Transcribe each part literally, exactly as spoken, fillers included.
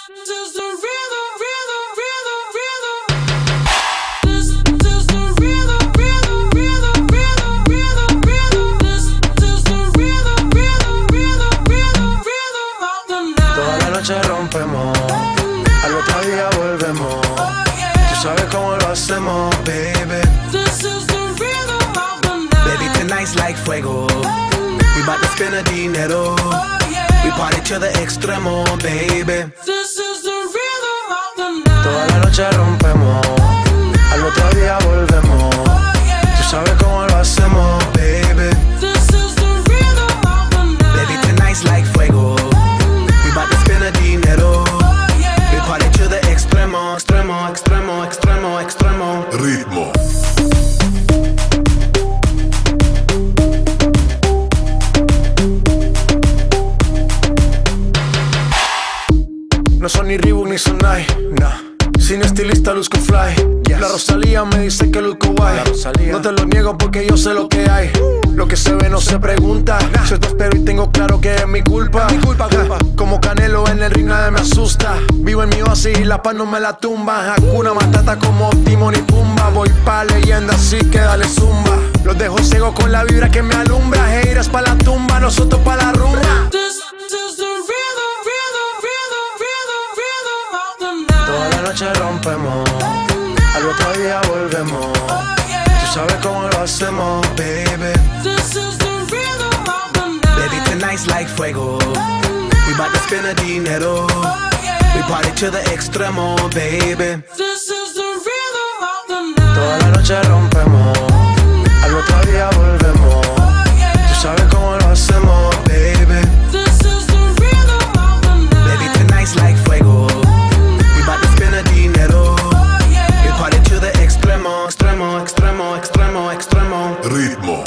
is the rhythm, rhythm, rhythm, rhythm. This is the rhythm, rhythm, rhythm, rhythm, rhythm, rhythm. This is the rhythm, rhythm, rhythm, rhythm, rhythm of the night. Toda la noche rompemos, al otro día volvemos. Tú sabes cómo lo hacemos, baby. This is the rhythm of the night. Baby, tonight's like fuego. We bout to spend a dinero. We party to the extremo, baby. This is the rhythm of the night. Toda la noche rompemos, al otro día volvemos. Tú sabes cómo lo hacemos, baby. This is the rhythm of the night. Baby, tonight's like fuego. We bout to spend a dinero. We party to the extremo, extremo, extremo, extremo, extremo. Ritmo. No son ni Reebok ni Sonai, nah. Sin estilista luzco fly, yes. La Rosalía me dice que luzco guay. No te lo niego porque yo sé lo que hay. Lo que se ve no se pregunta, nah. Yo te espero y tengo claro que es mi culpa, mi culpa, culpa. Como Canelo en el ring nadie me asusta. Vivo en mi oasis y la paz no me la tumba. Hakuna Matata como Timón y Pumba. Voy pa' leyenda así que dale zumba. Los dejo ciego con la vibra que me alumbra. Heiras pa' la tumba, nosotros pa' la rumba. This is the rhythm, rhythm, rhythm, rhythm, rhythm of the night. Toda la noche rompemos, al otro día volvemos. Tú sabes cómo lo hacemos, baby. This is the rhythm of the night. Baby, tonight's like fuego. We bout to spend a dinero. We party to the extremo, baby. This is the rhythm of the night. Toda la noche rompemos, al otro día volvemos. Tú sabes cómo lo hacemos, baby. This is the rhythm of the night. Baby, tonight's like fuego. We bout to spend a dinero. We party to the extremo, extremo, extremo, extremo, extremo. Ritmo.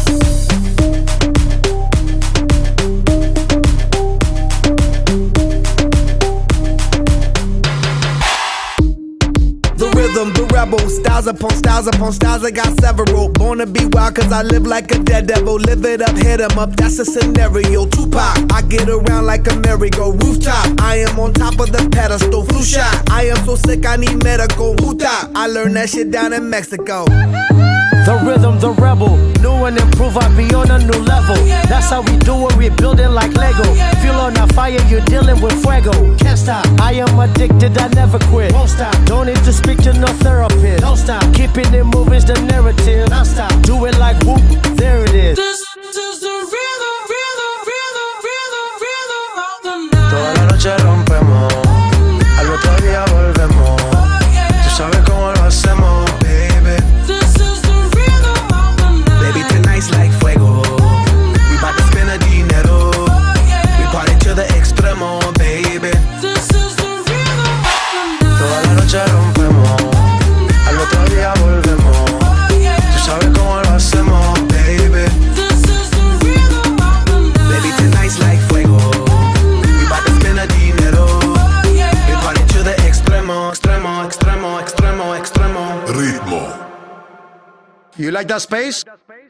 The rebel, styles upon styles upon styles, I got several. Born to be wild cause I live like a dead devil. Live it up, hit 'em up, that's a scenario. Tupac, I get around like a merry-go rooftop. I am on top of the pedestal, flu shot. I am so sick I need medical. Hoota, I learned that shit down in Mexico. The rhythm, the rebel, new and improve, I be on a new level. That's how we do it, we building like Lego. Feel on a fire, you're dealing with fuego. Can't stop, I am addicted, I never quit. Won't stop, don't need to speak to no therapist. Don't stop, keeping it moving's the narrative. Non stop, do it like whoop, there it is. This is the rhythm, rhythm, rhythm, rhythm, rhythm of the night. Toda la noche rompemos, al otro día volvemos. Tú sabes cómo lo hacemos, baby. This is the rhythm of the night. Baby, tonight's like fuego. We bout to spend a dinero. We party to the extremo, baby. This is the rhythm of the night. Toda la noche rompemos, al otro día volvemos. Tú sabes cómo lo hacemos, baby. This is the rhythm of the night. Baby, tonight's like fuego. We bout to spend a dinero. We party to the extremo, extremo, extremo, extremo, extremo. Ritmo. You like that space?